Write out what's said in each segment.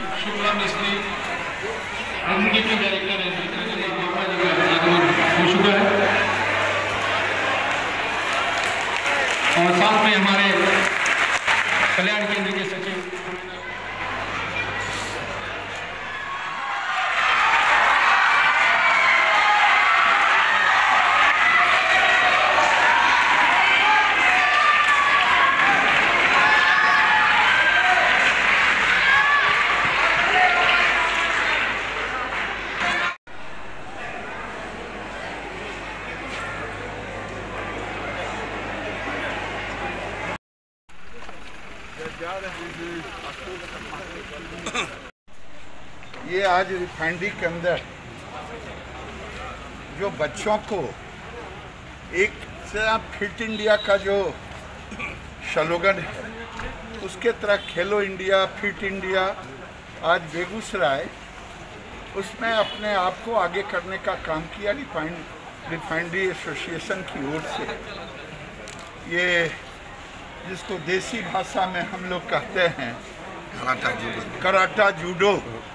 शुक्ला मिस्त्री executive director है बाबा जी का आगमन हो चुका है और साथ में हमारे कल्याण केंद्र के सचिव ये आज रिफाइनरी के अंदर जो बच्चों को एक से फिट इंडिया का जो स्लोगन है उसके तरह खेलो इंडिया फिट इंडिया आज बेगूसराय उसमें अपने आप को आगे करने का काम किया रिफाइनरी एसोसिएशन की ओर से। ये जिसको देसी भाषा में हम लोग कहते हैं कराटा जूडो,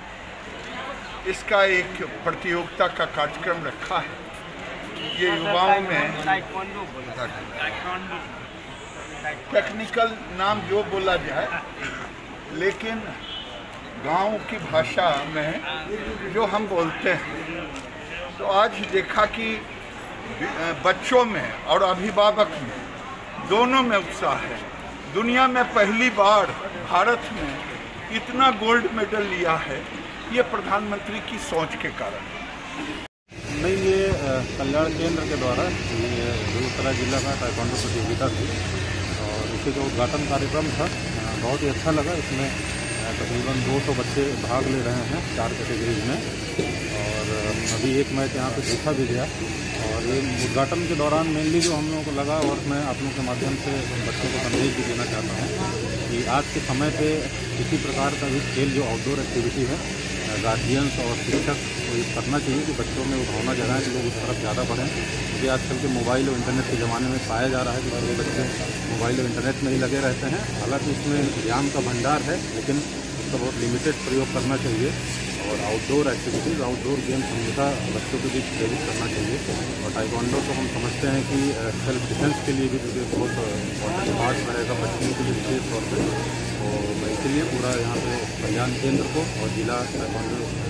इसका एक प्रतियोगिता का कार्यक्रम रखा है। ये युवाओं में टेक्निकल नाम जो बोला जाए, लेकिन गांव की भाषा में जो हम बोलते हैं, तो आज देखा कि बच्चों में और अभिभावक में दोनों में उत्साह है। दुनिया में पहली बार भारत में इतना गोल्ड मेडल लिया है, ये प्रधानमंत्री की सोच के कारण। नहीं, ये कल्याण केंद्र के द्वारा ये बेगूसराय जिला का ताइक्वांडो प्रतियोगिता थी और इसके जो उद्घाटन कार्यक्रम था बहुत ही अच्छा लगा। इसमें तकरीबन 200 बच्चे भाग ले रहे हैं 4 कैटेगरीज में और अभी एक मैच यहाँ पे देखा भी गया। और ये उद्घाटन के दौरान मेनली जो हम लोगों को लगा, और मैं आप लोगों के माध्यम से बच्चों को संदेश भी देना चाहता हूँ कि आज के समय पे किसी प्रकार का भी खेल जो आउटडोर एक्टिविटी है, गार्जियंस और शिक्षक को ये करना चाहिए कि बच्चों में वो भावना जगाएं कि लोग उस तरफ ज़्यादा बढ़ें। क्योंकि आजकल के मोबाइल और इंटरनेट के ज़माने में पाया जा रहा है कि बड़े बच्चे मोबाइल और इंटरनेट में ही लगे रहते हैं। हालांकि इसमें ज्ञान का भंडार है, लेकिन उसका बहुत लिमिटेड प्रयोग करना चाहिए और आउटडोर एक्टिविटीज़, आउटडोर गेम्स हमेशा बच्चों के बीच प्रेरित करना चाहिए। और ताइक्वांडो तो हम समझते हैं कि सेल्फ डिफेंस के लिए भी बहुत इम्पोर्टेंट पार्ट रहेगा बच्चों के लिए विशेष तौर पर। तो मैं इसलिए पूरा यहाँ पे कल्याण केंद्र को और जिला ताइक्वांडो